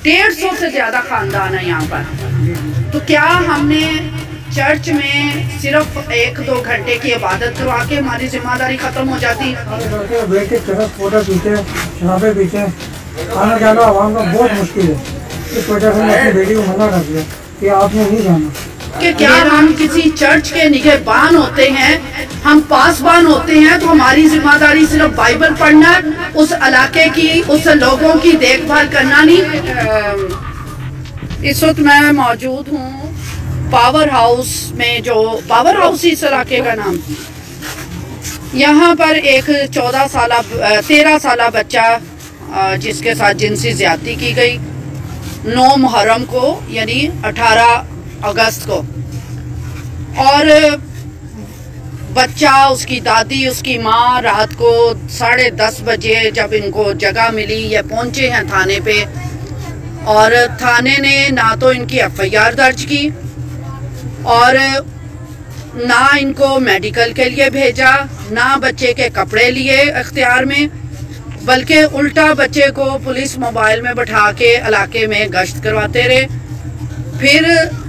150 से ज्यादा खानदान है यहाँ पर। तो क्या हमने चर्च में सिर्फ 1-2 घंटे की इबादत करवा के हमारी जिम्मेदारी खत्म हो जाती? खाना जाना आवाम का बहुत मुश्किल है, इस वजह से मैं अपनी बेटी को मना कर दिया कि आपने नहीं जाना। कि क्या हम किसी चर्च के निगहबान होते हैं, हम पासबान होते हैं, तो हमारी जिम्मेदारी सिर्फ बाइबल पढ़ना, उस इलाके की, उस लोगों की देखभाल करना नहीं? इस वक्त मैं मौजूद हूँ पावर हाउस में, जो पावर हाउस इस इलाके का नाम। यहाँ पर एक 13 साल बच्चा जिसके साथ जिनसी ज्यादती की गई 9 मुहर्रम को, यानी 18 अगस्त को। और बच्चा, उसकी दादी, उसकी माँ रात को 10:30 बजे जब इनको जगह मिली, ये पहुँचे हैं थाने पे, और थाने ने ना तो इनकी FIR दर्ज की और ना इनको मेडिकल के लिए भेजा, ना बच्चे के कपड़े लिए इख्तियार में, बल्कि उल्टा बच्चे को पुलिस मोबाइल में बैठा के इलाके में गश्त करवाते रहे। फिर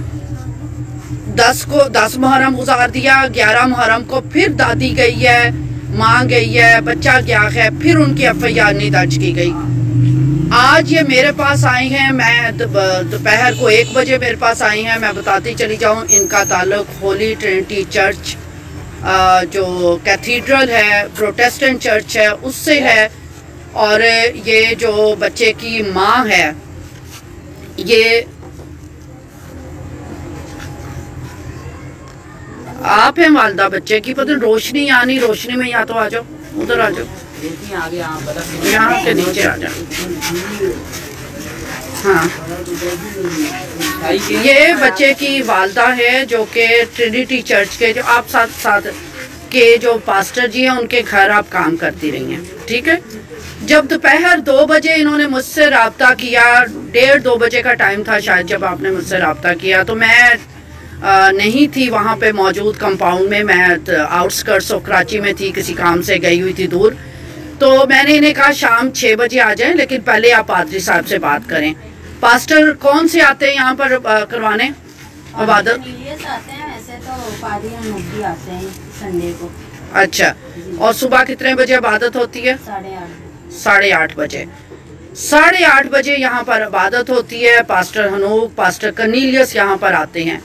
10 मुहर्रम गुजार दिया, 11 मुहर्रम को फिर दादी गई है, माँ गई है, बच्चा गया है, फिर उनकी FIR नहीं दर्ज की गई। आज ये मेरे पास आई हैं, मैं दोपहर को 1 बजे मेरे पास आई हैं। मैं बताती चली जाऊँ, इनका ताल्लुक होली ट्रिनिटी चर्च जो कैथीड्रल है, प्रोटेस्टेंट चर्च है, उससे है। और ये जो बच्चे की माँ है, ये आप हैं वालदा बच्चे की? पता रोशनी आनी, रोशनी में या तो आ जाओ, उधर आ जाओ, यहाँ के नीचे आ जाओ। हाँ, ये बच्चे की वालदा है जो कि ट्रिनिटी चर्च के, जो आप साथ के जो पास्टर जी हैं, उनके घर आप काम करती रही हैं, ठीक है। जब दोपहर 2 बजे इन्होंने मुझसे रब्ता किया, 1:30-2 बजे का टाइम था शायद जब आपने मुझसे रब्ता किया, तो मैं नहीं थी वहाँ पे मौजूद कंपाउंड में, मैं आउटस्कर्ट्स ऑफ कराची में थी, किसी काम से गई हुई थी दूर। तो मैंने इन्हें कहा शाम 6 बजे आ जाएं, लेकिन पहले आप पादरी साहब से बात करें। पास्टर कौन से आते हैं यहाँ पर करवाने इबादत? ऐसे तो पादरी आते हैं संडे को। अच्छा, और सुबह कितने बजे इबादत होती है? 8:30 बजे। 8:30 बजे यहाँ पर इबादत होती है। पास्टर हनूक, पास्टर कर्नीलियस यहाँ पर आते हैं।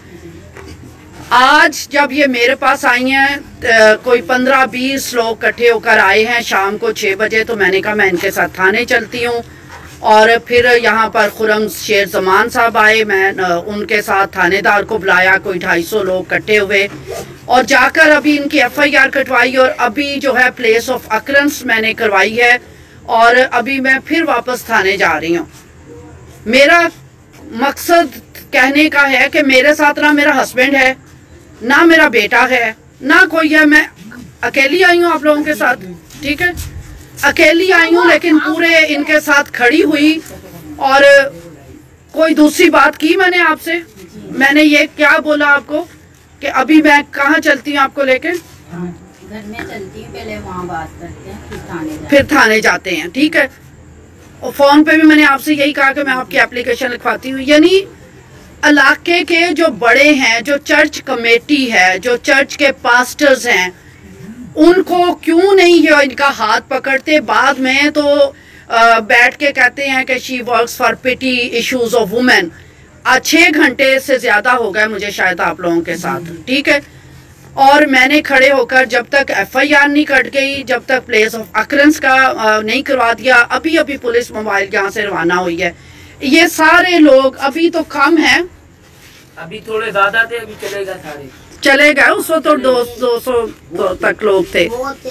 आज जब ये मेरे पास आई हैं, कोई 15-20 लोग इकट्ठे होकर आए हैं शाम को 6 बजे, तो मैंने कहा मैं इनके साथ थाने चलती हूँ। और फिर यहाँ पर खुरम शेर जमान साहब आए, मैं उनके साथ थानेदार को बुलाया, कोई 250 लोग इकट्ठे हुए, और जाकर अभी इनकी FIR कटवाई, और अभी जो है प्लेस ऑफ अकरेंस मैंने करवाई है, और अभी मैं फिर वापस थाने जा रही हूँ। मेरा मकसद कहने का है कि मेरे साथ ना मेरा हस्बैंड है, ना मेरा बेटा है, ना कोई है, मैं अकेली आई हूँ आप लोगों के साथ, ठीक है, अकेली आई हूँ, लेकिन पूरे इनके साथ खड़ी हुई। और कोई दूसरी बात की मैंने आपसे? मैंने ये क्या बोला आपको कि अभी मैं कहाँ चलती हूँ आपको लेके? घर में चलती हूँ, पहले वहाँ बात करते हैं, फिर थाने जाते हैं, ठीक है। और फोन पे भी मैंने आपसे यही कहा कि मैं आपकी एप्लीकेशन लिखवाती हूँ। यानी इलाके के जो बड़े हैं, जो चर्च कमेटी है, जो चर्च के पास्टर्स हैं, उनको क्यों नहीं ये इनका हाथ पकड़ते? बाद में तो बैठ के कहते हैं कि she works for petty issues of women. 6 घंटे से ज्यादा हो गए मुझे शायद आप लोगों के साथ, ठीक है। और मैंने खड़े होकर जब तक FIR नहीं कट गई, जब तक प्लेस ऑफ अकरेंस का नहीं करवा दिया, अभी पुलिस मोबाइल यहाँ से रवाना हुई है। ये सारे लोग अभी तो कम हैं, अभी थोड़े ज्यादा थे, अभी चले गए। उस वक्त तो 200 तक लोग थे,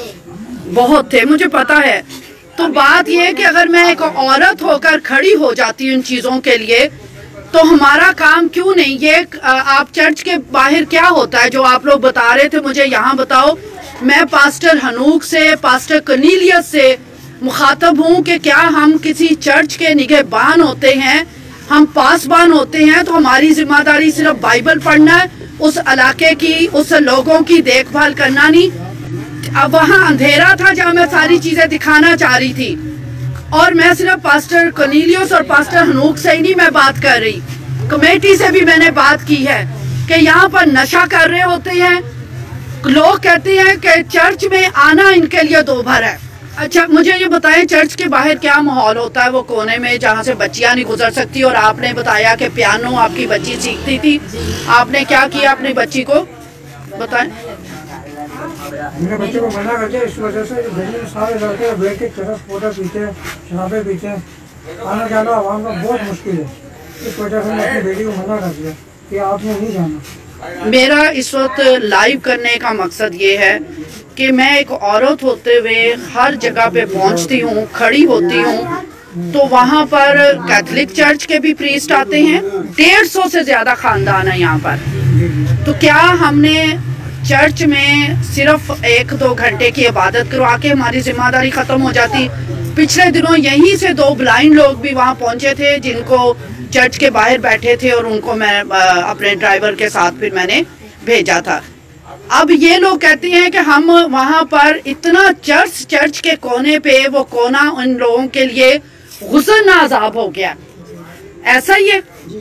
बहुत थे, मुझे पता है। तो बात यह है कि अगर मैं एक औरत होकर खड़ी हो जाती हूँ इन चीजों के लिए, तो हमारा काम क्यों नहीं? ये आप चर्च के बाहर क्या होता है जो आप लोग बता रहे थे, मुझे यहाँ बताओ। मैं पास्टर हनूक से, पास्टर कर्नीलियस से मुखातब हूँ कि क्या हम किसी चर्च के निगहबान होते हैं, हम पासबान होते हैं, तो हमारी जिम्मेदारी सिर्फ बाइबल पढ़ना है, उस इलाके की, उस लोगों की देखभाल करना नहीं। अब वहाँ अंधेरा था जहाँ मैं सारी चीजें दिखाना चाह रही थी। और मैं सिर्फ पास्टर कर्नेलियस और पास्टर हनूक से ही नहीं मैं बात कर रही, कमेटी से भी मैंने बात की है कि यहाँ पर नशा कर रहे होते हैं लोग, कहते हैं कि चर्च में आना इनके लिए दोभर है। अच्छा मुझे ये बताएं, चर्च के बाहर क्या माहौल होता है वो कोने में जहाँ से बच्चियाँ नहीं गुजर सकती? और आपने बताया कि पियानो आपकी बच्ची सीखती थी, आपने क्या किया अपनी बच्ची को बताएं? मेरे बच्चे को मना करते इस वजह से गली में सारे लड़के बैठ के चरस पोटा पीते हैं, शराबे पीते हैं, आना जाना आवाम का बहुत मुश्किल है। इस वजह से मैं अपनी बेटी को मना कर दिया कि आपने नहीं जाना। मेरा इस वक्त लाइव करने का मकसद ये है कि मैं एक औरत होते हुए हर जगह पे पहुंचती हूँ, खड़ी होती हूँ, तो वहाँ पर कैथोलिक चर्च के भी प्रीस्ट आते हैं, 150 से ज़्यादा ख़ानदान है यहाँ पर। तो क्या हमने चर्च में सिर्फ 1-2 घंटे की इबादत करवा के हमारी जिम्मेदारी ख़त्म हो जाती? पिछले दिनों यहीं से 2 ब्लाइंड लोग भी वहाँ पहुँचे थे जिनको चर्च के बाहर बैठे थे और उनको मैं अपने ड्राइवर के साथ फिर मैंने भेजा था। अब ये लोग कहते हैं कि हम वहाँ पर इतना चर्च के कोने पे, वो कोना उन लोगों के लिए गुस्सा अजाब हो गया, ऐसा ही है?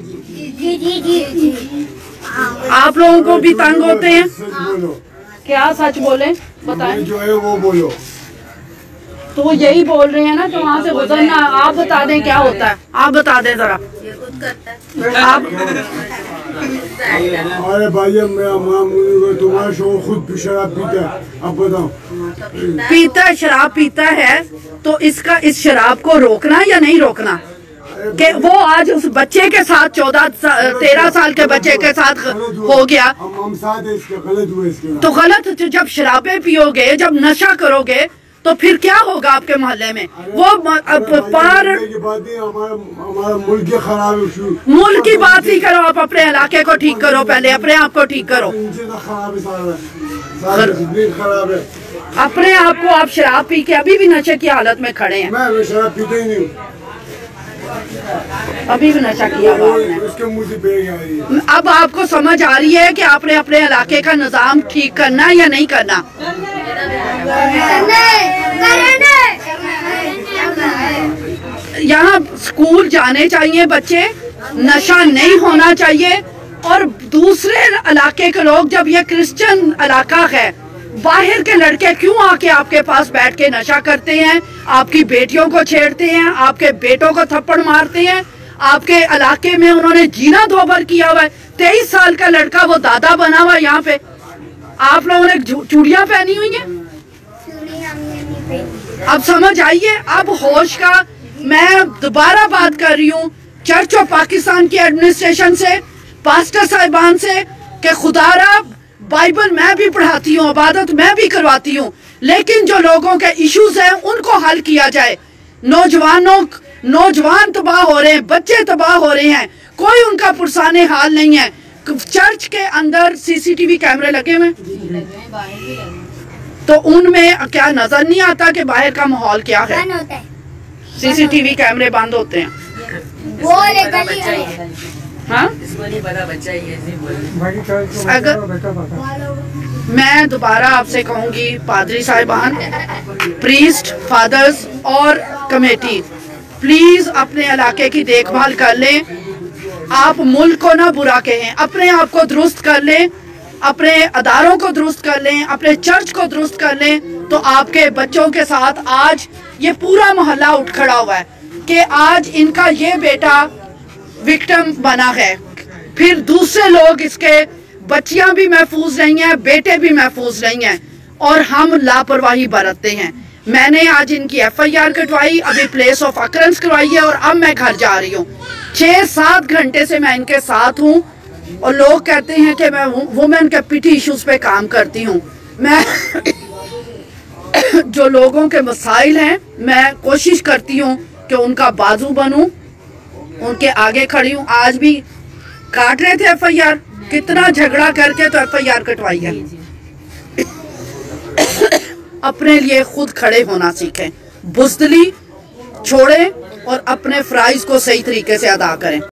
आप लोगों को भी तंग होते हैं? क्या सच बोले बताएं? जो है वो बोलो। तो वो यही बोल रहे हैं ना कि वहाँ से गुजरना। आप बता दें क्या होता है, आप बता दें जरा। आप अरे भाई तुम्हारा शो खुद शराब पीता है, अब बताओ। पीता है, शराब पीता है, तो इस शराब को रोकना या नहीं रोकना? कि वो आज उस बच्चे के साथ 13 साल के बच्चे के साथ हो गया, हम साथ है इसके, गलत हुआ इसके। तो गलत, जब शराबे पियोगे, जब नशा करोगे, तो फिर क्या होगा आपके मोहल्ले में? वो पार हमारा मुल्क खराब है। मुल्क की बात ही करो, आप अपने इलाके को ठीक करो, पहले अपने आप को ठीक करो। खराब है अपने आप को। आप शराब पी के अभी भी नशे की हालत में खड़े हैं। मैं शराब पीता ही नहीं, अभी भी नशा किया हुआ आपने। अब आपको समझ आ रही है कि आपने अपने इलाके का निजाम ठीक करना या नहीं करना? यहाँ स्कूल जाने चाहिए बच्चे, नशा नहीं होना चाहिए। और दूसरे इलाके के लोग, जब ये क्रिश्चियन इलाका है, बाहर के लड़के क्यों आके आपके पास बैठ के नशा करते हैं, आपकी बेटियों को छेड़ते हैं, आपके बेटों को थप्पड़ मारते हैं? आपके इलाके में उन्होंने जीना दोभर किया हुआ है। 23 साल का लड़का वो दादा बना हुआ यहाँ पे, आप लोगों ने चूड़ियां पहनी हुई हैं। अब समझ आइए, अब होश का। मैं दोबारा बात कर रही हूँ चर्च ऑफ पाकिस्तान की एडमिनिस्ट्रेशन से, पास्टर साहिबान से, कि खुदारा बाइबल मैं भी पढ़ाती हूँ, इबादत मैं भी करवाती हूँ, लेकिन जो लोगों के इश्यूज हैं उनको हल किया जाए। नौजवान तबाह हो रहे हैं, बच्चे तबाह हो रहे हैं, कोई उनका पुरसाने हाल नहीं है। चर्च के अंदर CCTV कैमरे लगे हुए, तो उनमें क्या नजर नहीं आता कि बाहर का माहौल क्या है? CCTV कैमरे बंद होते हैं। हाँ, अगर मैं दोबारा आपसे कहूंगी, पादरी साहिबान, प्रीस्ट, फादर्स और कमेटी, प्लीज अपने इलाके की देखभाल कर लें। आप मुल्क को ना बुरा कहें, अपने आप को दुरुस्त कर लें, अपने अदारों को दुरुस्त कर लें, अपने चर्च को दुरुस्त कर लें, तो आपके बच्चों के साथ आज ये पूरा मोहल्ला उठ खड़ा हुआ है कि आज इनका ये बेटा विक्टिम बना है, फिर दूसरे लोग, इसके बच्चियां भी महफूज नहीं हैं, बेटे भी महफूज नहीं हैं, और हम लापरवाही बरतते हैं। मैंने आज इनकी FIR कटवाई, अभी प्लेस ऑफ अकरेंस करवाई है, और अब मैं घर जा रही हूँ। 6-7 घंटे से मैं इनके साथ हूँ, और लोग कहते हैं कि मैं वुमेन के पिटी इश्यूज पे काम करती हूँ। मैं जो लोगों के मसाइल हैं, मैं कोशिश करती हूँ कि उनका बाजू बनूं, उनके आगे खड़ी हूँ। आज भी काट रहे थे FIR, कितना झगड़ा करके तो FIR कटवाई है। अपने लिए खुद खड़े होना सीखें, बुज़दिली छोड़ें और अपने फ़राइज़ को सही तरीके से अदा करें।